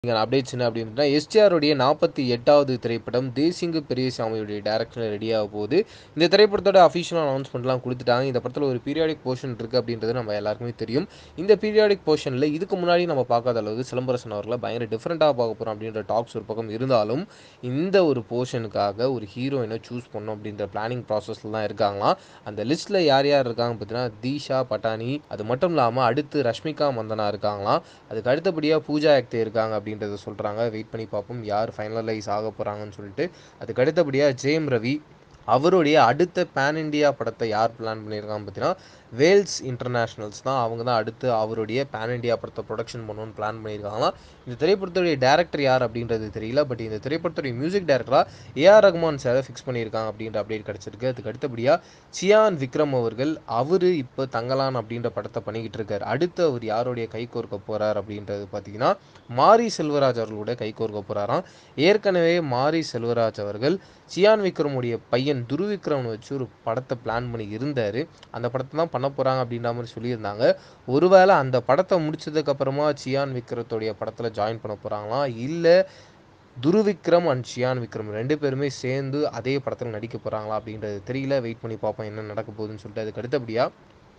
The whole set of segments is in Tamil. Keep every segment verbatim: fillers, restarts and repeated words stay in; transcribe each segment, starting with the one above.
அப்டேட்ஸ் என்ன அப்படின்னா எஸ்டிஆர் உடைய நாற்பத்தி எட்டாவது திரைப்படம் தேசிங்கு பெரியசாமியுடைய டைரக்ஷனில் ரெடி ஆக போகுது. இந்த திரைப்படத்தோட அஃபிஷியல் அனௌன்ஸ்மெண்ட்லாம் கொடுத்துட்டாங்க. இந்த படத்தில் ஒரு பீரியாடிக் போர்ஷன் இருக்குது அப்படின்றது நம்ம எல்லாருக்குமே தெரியும். இந்த பீரியாடிக் போர்ஷனில் இதுக்கு முன்னாடி நம்ம பார்க்காத அளவுக்கு சிலம்பரசன் அவர்களை பயங்கர டிஃப்ரெண்ட்டாக பார்க்க போகிறோம் அப்படின்ற டாக்ஸ் ஒரு பக்கம் இருந்தாலும் இந்த ஒரு போர்ஷனுக்காக ஒரு ஹீரோயினை சூஸ் பண்ணணும் அப்படின்ற பிளானிங் ப்ராசஸில் தான் இருக்காங்களாம். அந்த லிஸ்ட்டில் யார் யார் இருக்காங்க பார்த்தீங்கன்னா தீஷா பட்டானி, அது மட்டும் இல்லாமல் அடுத்து ரஷ்மிகா மந்தனா இருக்காங்களாம். அதுக்கு அடுத்தபடியாக பூஜா ஆக்தே இருக்காங்க அப்படின்றத சொல்கிறாங்க. வெயிட் பண்ணி பார்ப்போம் யார் ஃபைனலைஸ் ஆக போகிறாங்கன்னு சொல்லிட்டு. அதுக்கு அடுத்தபடியாக ஜெயம் ரவி அவருடைய அடுத்த பேன் இண்டியா படத்தை யார் பிளான் பண்ணியிருக்காங்க பார்த்தீங்கன்னா வேல்ஸ் இன்டர்நேஷ்னல்ஸ் தான். அவங்க தான் அடுத்து அவருடைய பேன் இண்டியா படத்தை ப்ரொடக்ஷன் பண்ணணும்னு பிளான் பண்ணியிருக்காங்களாம். இந்த திரைப்படத்துடைய டேரக்டர் யார் அப்படின்றது தெரியல. பட் இந்த திரைப்படத்துடைய மியூசிக் டேரக்டராக ஏஆர் ரஹ்மான் சாரை ஃபிக்ஸ் பண்ணியிருக்காங்க அப்படின்ற அப்டேட் கிடச்சிருக்கு. அதுக்கு அடுத்தபடியாக சியான் விக்ரம் அவர்கள் அவர் இப்போ தங்கலான் அப்படின்ற படத்தை பண்ணிக்கிட்டு இருக்கார். அடுத்து அவர் யாருடைய கை கோர்க்க போகிறார் அப்படின்றது பார்த்தீங்கன்னா மாரி செல்வராஜ் அவர்களோட கை கோர்க்க போகிறாராம். ஏற்கனவே மாரி செல்வராஜ் அவர்கள் சியான் விக்ரமுடைய பையன் துருவிக்ரம்னு வச்சு ஒரு படத்தை பிளான் பண்ணி இருந்தார். அந்த படத்தை தான் பண்ண போகிறாங்க அப்படின்ற மாதிரி சொல்லியிருந்தாங்க. ஒருவேளை அந்த படத்தை முடிச்சதுக்கப்புறமா சியான் விக்ரத்துடைய படத்தில் ஜாயின் பண்ண போகிறாங்களாம், இல்லை துருவிக்ரம் அண்ட் சியான் விக்ரம் ரெண்டு பேருமே சேர்ந்து அதே படத்தில் நடிக்க போகிறாங்களா அப்படின்றது தெரியல. வெயிட் பண்ணி பார்ப்போம் என்ன நடக்க போகுதுன்னு சொல்லிட்டு. அதுக்கு அடுத்தபடியாக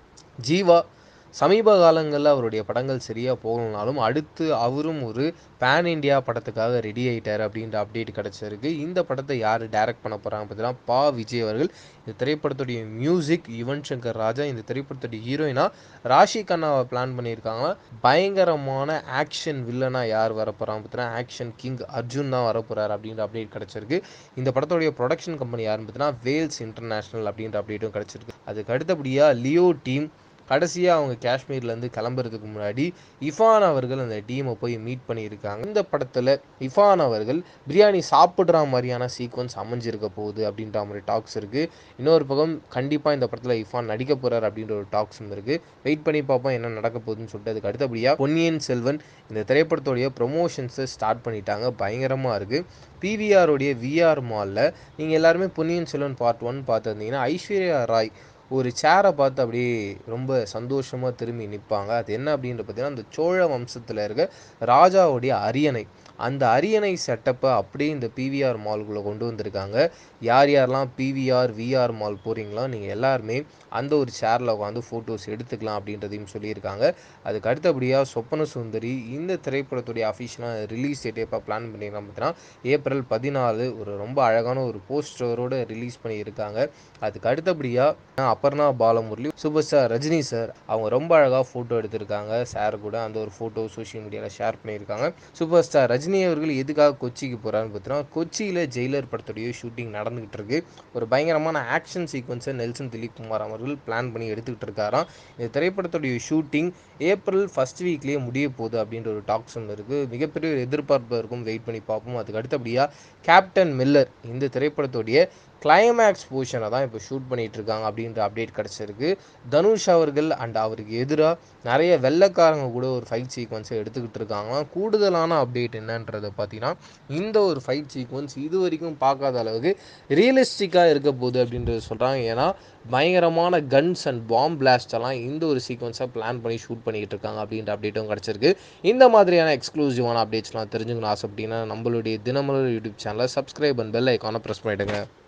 ஜீவா சமீப காலங்களில் அவருடைய படங்கள் சரியாக போகலனாலும் அடுத்து அவரும் ஒரு பேன் இண்டியா படத்துக்காக ரெடி ஆகிட்டார் அப்படின்ற அப்டேட் கிடச்சிருக்கு. இந்த படத்தை யார் டைரக்ட் பண்ண போகிறாங்க பார்த்தீங்கன்னா பா விஜய் அவர்கள். இந்த திரைப்படத்துடைய மியூசிக் யுவன் சங்கர் ராஜா. இந்த திரைப்படத்துடைய ஹீரோயினா ராஷி கண்ணாவை பிளான் பண்ணியிருக்காங்க. பயங்கரமான ஆக்ஷன் வில்லனாக யார் வர போகிறாங்க பார்த்தீங்கன்னா ஆக்ஷன் கிங் அர்ஜுன் தான் வரப்போகிறார் அப்படின்ற அப்டேட் கிடச்சிருக்கு. இந்த படத்துடைய ப்ரொடக்ஷன் கம்பெனி யாருன்னு பார்த்தீங்கன்னா வேல்ஸ் இன்டர்நேஷ்னல் அப்படின்ற அப்டேட்டும் கிடச்சிருக்கு. அதுக்கு அடுத்தபடியாக லியோ டீம் கடைசியாக அவங்க காஷ்மீர்லேருந்து கிளம்புறதுக்கு முன்னாடி இஃபான் அவர்கள் அந்த டீமை போய் மீட் பண்ணியிருக்காங்க. இந்த படத்தில் இஃபான் அவர்கள் பிரியாணி சாப்பிட்ற மாதிரியான சீக்வன்ஸ் அமைஞ்சிருக்க போகுது அப்படின்ற மாதிரி டாக்ஸ் இருக்குது. இன்னொரு பக்கம் கண்டிப்பாக இந்த படத்தில் இஃபான் நடிக்க போகிறார் அப்படின்ற ஒரு டாக்ஸும் இருக்குது. வெயிட் பண்ணி பார்ப்போம் என்ன நடக்க போகுதுன்னு சொல்லிட்டு. அதுக்கு அடுத்தபடியாக பொன்னியின் செல்வன் இந்த திரைப்படத்துடைய ப்ரொமோஷன்ஸை ஸ்டார்ட் பண்ணிட்டாங்க. பயங்கரமாக இருக்குது. பிவிஆருடைய விஆர் மாலில் நீங்கள் எல்லாருமே பொன்னியின் செல்வன் பார்ட் ஒன் பார்த்துருந்தீங்கன்னா ஐஸ்வர்யா ராய் ஒரு சேரை பார்த்து அப்படியே ரொம்ப சந்தோஷமாக திரும்பி நிற்பாங்க. அது என்ன அப்படின்ற பார்த்தீங்கன்னா அந்த சோழ வம்சத்தில் இருக்க ராஜாவுடைய அரியணை, அந்த அரியணை செட்டப்பை அப்படியே இந்த பிவிஆர் மால்குள்ளே கொண்டு வந்திருக்காங்க. யார் யாரெல்லாம் பிவிஆர் விஆர் மால் போகிறீங்களோ நீங்கள் எல்லாருமே அந்த ஒரு சேரில் உட்காந்து ஃபோட்டோஸ் எடுத்துக்கலாம் அப்படின்றதையும் சொல்லியிருக்காங்க. அதுக்கு அடுத்தபடியாக சொப்பன சுந்தரி இந்த திரைப்படத்துடைய அஃபிஷியலாக ரிலீஸ் டேட் எப்போ பிளான் பண்ணியிருக்காங்க பார்த்தீங்கன்னா ஏப்ரல் பதினாலு ஒரு ரொம்ப அழகான ஒரு போஸ்டரோடு ரிலீஸ் பண்ணியிருக்காங்க. அதுக்கு அடுத்தபடியாக Aparna Balamurali super star Rajini sir அவங்க ரொம்ப அழகாக ஃபோட்டோ எடுத்திருக்காங்க. சார் கூட அந்த ஒரு ஃபோட்டோ சோஷியல் மீடியாவில் ஷேர் பண்ணியிருக்காங்க. சூப்பர் ஸ்டார் ரஜினி அவர்கள் எதுக்காக கொச்சிக்கு போகிறான்னு பார்த்தீங்கன்னா கொச்சியில் ஜெயிலர் படத்துடைய ஷூட்டிங் நடந்துகிட்டு இருக்கு. ஒரு பயங்கரமான ஆக்ஷன் சீக்வன்ஸை நெல்சன் திலீப் குமார் அவர்கள் பிளான் பண்ணி எடுத்துக்கிட்டு இருக்காராம். இந்த திரைப்படத்துடைய ஷூட்டிங் ஏப்ரல் ஃபர்ஸ்ட் வீக்லேயே முடிய போகுது அப்படின்ற ஒரு டாக்ஸ் ஒன்று இருக்குது. மிகப்பெரிய ஒரு எதிர்பார்ப்பு இருக்கும். வெயிட் பண்ணி பார்ப்போம். அதுக்கு அடுத்தபடியாக கேப்டன் மில்லர் இந்த திரைப்படத்துடைய கிளைமேக்ஸ் போர்ஷனை தான் இப்போ ஷூட் பண்ணிகிட்டு இருக்காங்க அப்படின்ற அப்டேட் கிடச்சிருக்கு. தனுஷ் அவர்கள் அண்ட் அவருக்கு எதிராக நிறைய வெள்ளைக்காரங்க கூட ஒரு ஃபைட் சீக்வன்ஸை எடுத்துக்கிட்டு இருக்காங்களாம். கூடுதலான அப்டேட் என்னன்றதை பார்த்தீங்கன்னா இந்த ஒரு ஃபைட் சீக்வன்ஸ் இது வரைக்கும் பார்க்காத அளவுக்கு ரியலிஸ்டிக்காக இருக்க போகுது அப்படின்றது சொல்கிறாங்க. ஏன்னா பயங்கரமான கன்ஸ் அண்ட் பாம் பிளாஸ்ட் எல்லாம் இந்த ஒரு சீக்வன்ஸை பிளான் பண்ணி ஷூட் பண்ணிக்கிட்டு இருக்காங்க அப்படின்ற அப்டேட்டும் கிடச்சிருக்கு. இந்த மாதிரியான எக்ஸ்க்ளூசிவான அப்டேட்ஸ்லாம் தெரிஞ்சுக்கணும் ஆசை அப்படின்னா நம்மளுடைய தினமலர் யூடியூப் சேனலை சப்ஸ்கிரைப் அண்ட் பெல் ஐக்கானை ப்ரெஸ் பண்ணிவிடுங்க.